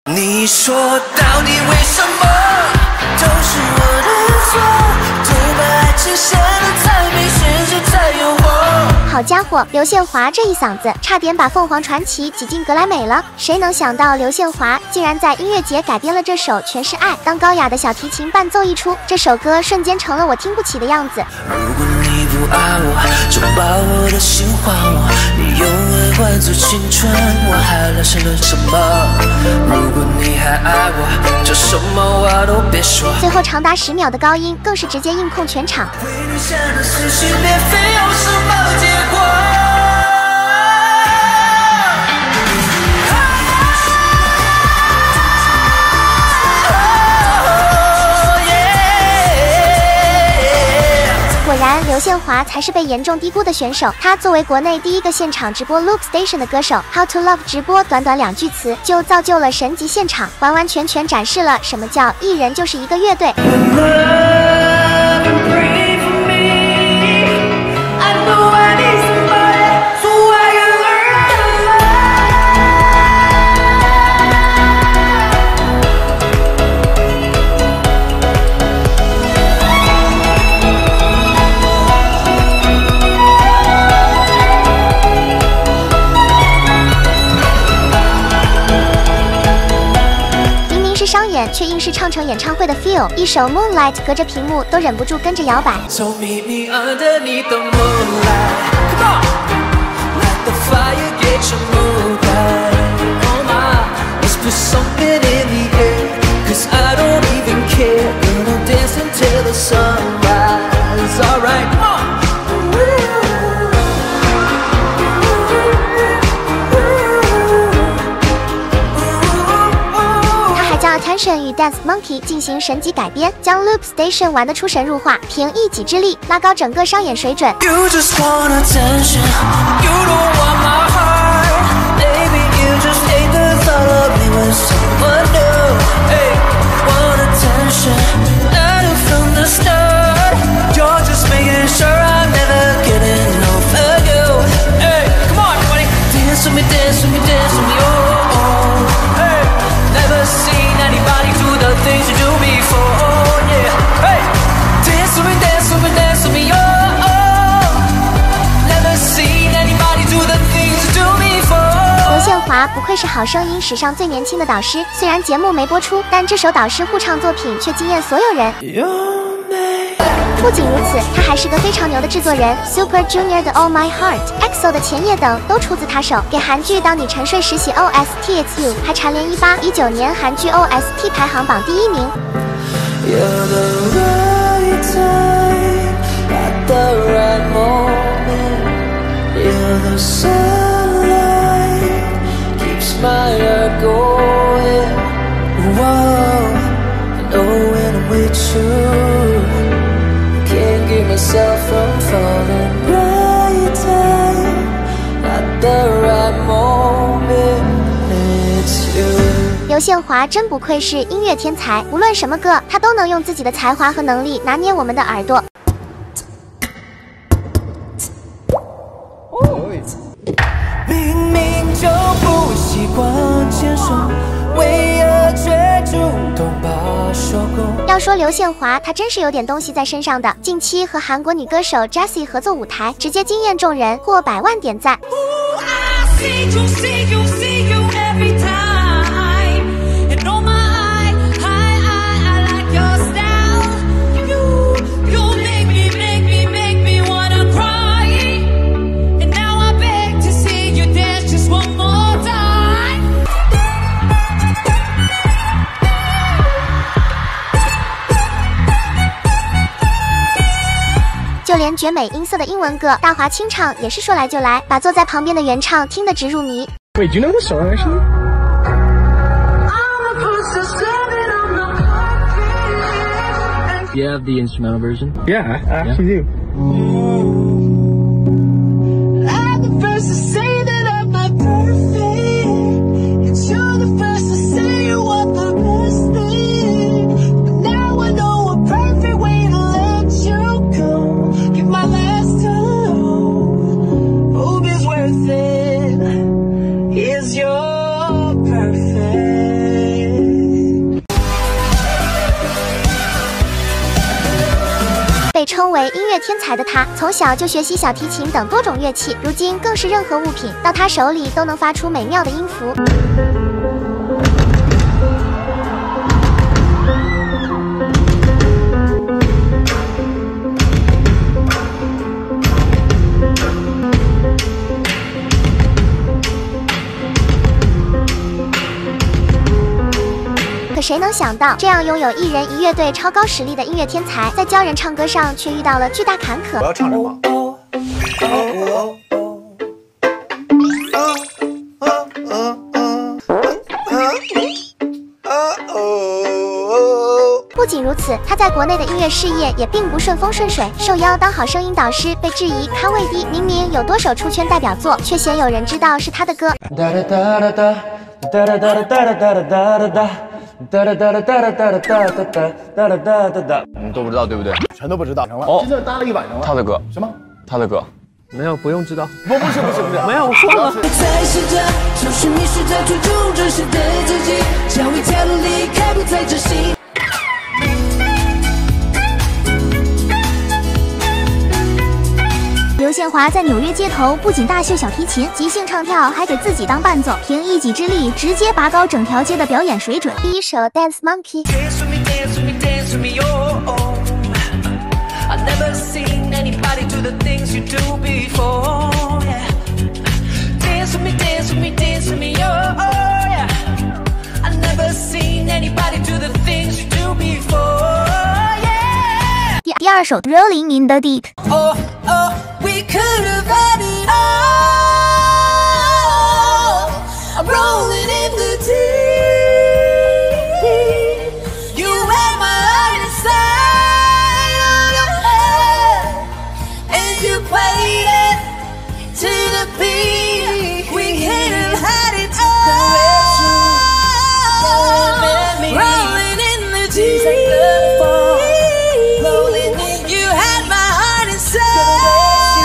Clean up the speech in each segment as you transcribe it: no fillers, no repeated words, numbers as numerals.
你说到底为什么都是我的错？都把爱情写得太明显，就太诱惑。 好家伙，刘宪华这一嗓子，差点把凤凰传奇挤进格莱美了。谁能想到刘宪华竟然在音乐节改编了这首《全是爱》，当高雅的小提琴伴奏一出，这首歌瞬间成了我听不起的样子。 如果你不爱我，就把我的心还我，你用爱换作青春，我还来争论什么？如果你还爱我，就什么话都别说。 最后长达10秒的高音，更是直接硬控全场。 为你下的死心别非有什么结果？ 果然，刘宪华才是被严重低估的选手。他作为国内第一个现场直播 Loop Station 的歌手 ，How to Love 直播短短2句词就造就了神级现场，完完全全展示了什么叫艺人就是一个乐队。商演却硬是唱成演唱会的 feel， 一首 Moonlight 隔着屏幕都忍不住跟着摇摆。 So meet me underneath the moonlight. Come on, let the fire get you moved right. Oh my, let's put something in the air, 'cause I don't even care. Gonna dance until the sunrise. Alright, come on. Attention 与 Dance Monkey 进行神级改编，将 Loop Station 玩得出神入化，凭一己之力拉高整个商演水准。 You just want attention, you don't want my heart. Maybe you just hate the thought of me with someone new. Hey, want attention, not from the start. You're just making sure I'm never getting over you. Hey, come on, everybody, dance with me, dance with me, dance with me. Oh, oh, hey, never seen anybody do the things you do before. Oh, yeah, hey, dance with me, dance with me, dance with me. Oh, oh, never seen anybody do the things you do before. 刘宪华不愧是好声音史上最年轻的导师，虽然节目没播出，但这首导师互唱作品却惊艳所有人。不仅如此，他还是个非常牛的制作人 ，Super Junior 的 All My Heart、EXO 的前夜等都出自他手。给韩剧《当你沉睡时》写 OST It's You， 还蝉联18、19年韩剧 OST 排行榜第1名。 You're the right time, at the right moment. You're the sunlight, keeps my heart going. Whoa, I know when I'm with you.Can't keep myself from falling. Right time, at the right moment, it's you. 刘宪华真不愧是音乐天才，无论什么歌，他都能用自己的才华和能力拿捏我们的耳朵。 明明就不习惯牵手，为何却主动把手勾？ 要说刘宪华，他真是有点东西在身上的。近期和韩国女歌手 Jessie 合作舞台，直接惊艳众人，过100万点赞。就连绝美音色的英文歌大华清唱也是说来就来，把坐在旁边的原唱听得直入迷。 Wait, do you know the song actually? You have the instrumental version? Yeah, I actually do. I'm the first to say that I'm not perfect, and you're the first to say you want the best thing. But now I know a perfect way to let you go. Give my last hello. Hope it's worth it. Is your perfect? 为音乐天才的他，从小就学习小提琴等多种乐器，如今更是任何物品到他手里都能发出美妙的音符。可谁能想到，这样拥有一人一乐队超高实力的音乐天才，在教人唱歌上却遇到了巨大坎坷。 我要唱什么？ 不仅如此，他在国内的音乐事业也并不顺风顺水，受邀当好声音导师被质疑咖位低，明明有多首出圈代表作，却鲜有人知道是他的歌。 都不知道对不对？全都不知道。哦，今天搭了一晚上了。他的歌什么？他的歌没有，不用知道。 不是， 没有，我说了。 在试着找寻迷失在途中真实的自己，将一条路离开，不再珍惜。 刘宪华在纽约街头不仅大秀小提琴，即兴唱跳，还给自己当伴奏，凭一己之力直接拔高整条街的表演水准。第一首 Dance Monkey。第二首 Rolling in the Deep。 We could have had it all. I'm rolling in the deep. You had my heart inside of your head, and you played it to the beat. We could have had it all. Rolling in the deep. You had my heart inside.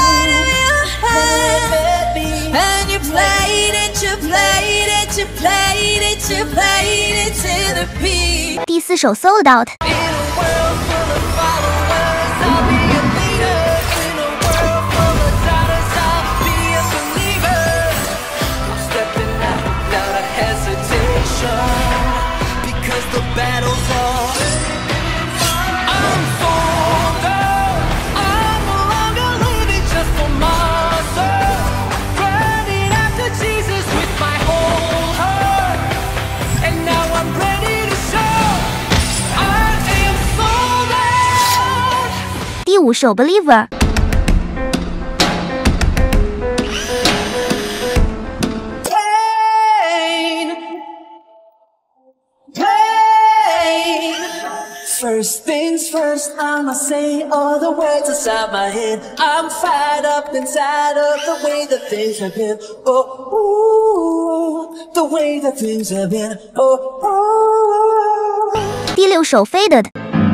You played it to the beat. 第四首 Sold Out。 In a world full of followers, I'll be a leader. In a world full of doubters, I'll be a believer. I'm stepping out without a hesitation, because the battle's on. I'm sold out. I'm no longer living just for myself, running after Jesus with my whole heart. And now I'm ready to show I am sold out. 第五首 Believer。 Pain, pain. First things first, I'ma say all the words inside my head. I'm fired up inside of the way that things have been. Oh, ooh, the way that things have been. Oh, ooh. 第六首 Faded。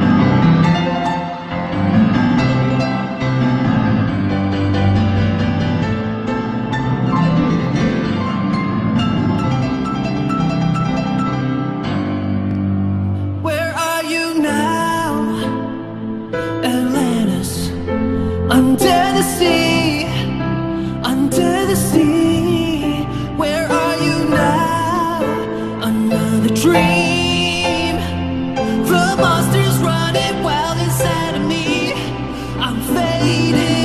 Where are you now, Atlantis? Under the sea, under the sea. Where are you now? Another dream. The monster's running wild inside of me. I'm fading.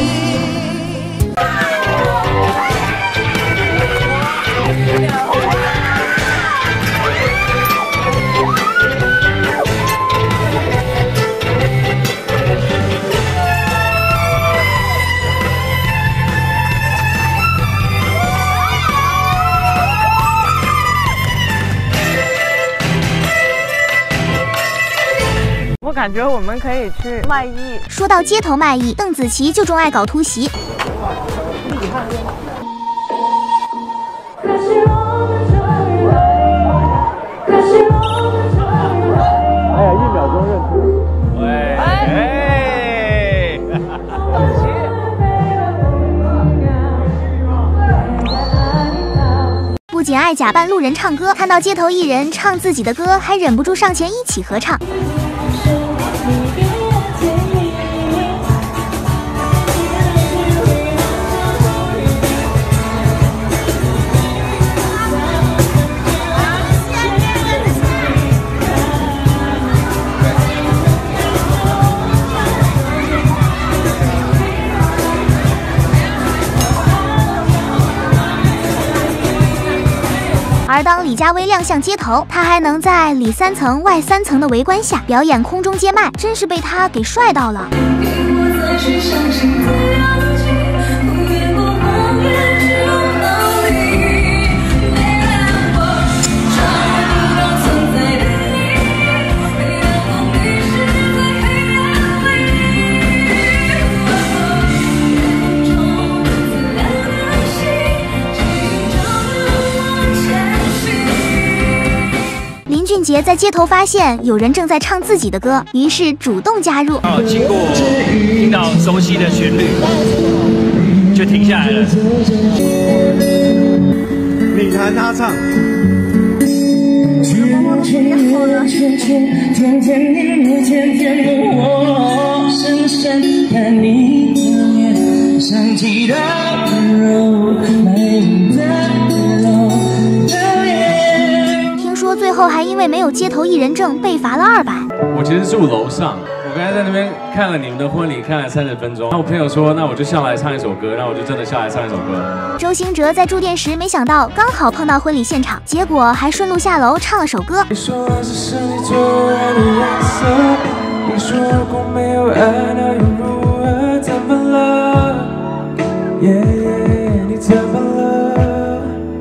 我感觉我们可以去卖艺。 说到街头卖艺，邓紫棋就钟爱搞突袭。 哎呀，1秒钟认出。喂，哎， 不仅爱假扮路人唱歌，看到街头艺人唱自己的歌，还忍不住上前一起合唱。 而当李佳薇亮相街头，他还能在里3层外3层的围观下表演空中接麦，真是被他给帅到了。林俊杰在街头发现有人正在唱自己的歌，于是主动加入。 经过听到熟悉的旋律，就停下来了。 你弹他唱。 圈圈，天天你，天天我，深深看你的脸，想起的肉，美的肉的脸。 听说最后还因为没有街头艺人证被罚了200。 我其实住楼上，我刚才在那边看了你们的婚礼，看了30分钟。那我朋友说，那我就下来唱一首歌，那我就真的下来唱一首歌。 周兴哲在住店时，没想到刚好碰到婚礼现场，结果还顺路下楼唱了首歌。 你说这是你最爱的颜色，你说如果没有爱，那又如何？怎么了？你怎么了？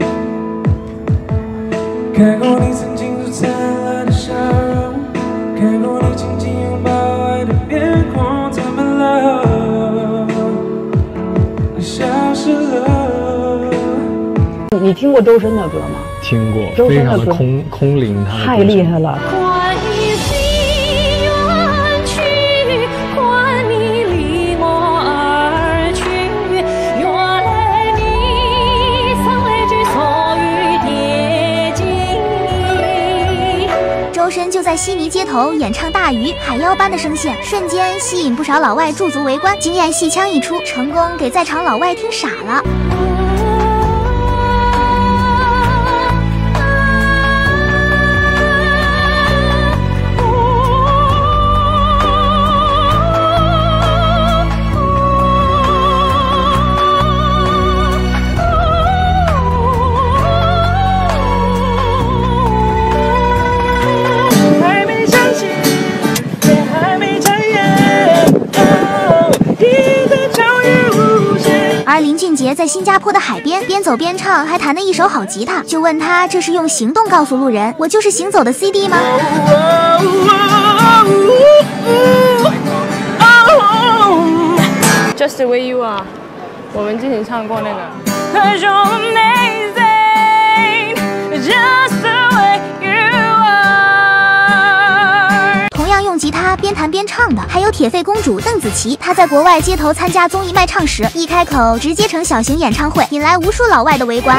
看过你曾经最灿烂的笑容，看过你紧紧拥抱爱的面孔，怎么了？你消失了。 你听过周深的歌吗？ 听过，非常的空灵，他太厉害了。 管你心远去，管你离我而去，原来你曾为之所欲跌进。 周深就在悉尼街头演唱《大鱼》，海妖般的声线瞬间吸引不少老外驻足围观，惊艳戏腔一出，成功给在场老外听傻了。而林俊杰在新加坡的海边边走边唱，还弹了一手好吉他，就问他这是用行动告诉路人，我就是行走的 CD 吗 ？Just the way you are， 我们之前唱过那个。 用吉他边弹边唱的还有铁肺公主邓紫棋，她在国外街头参加综艺卖唱时，一开口直接成小型演唱会，引来无数老外的围观。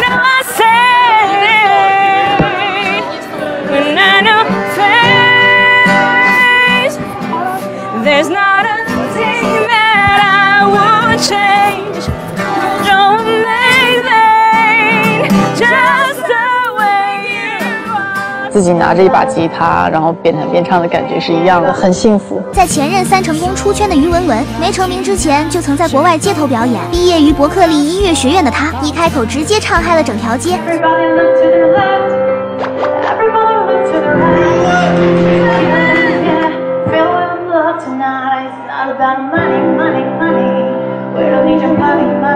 自己拿着一把吉他，然后边弹边唱的感觉是一样的，很幸福。 在前任3成功出圈的于文文没成名之前，就曾在国外街头表演。毕业于伯克利音乐学院的他，一开口直接唱嗨了整条街。 We're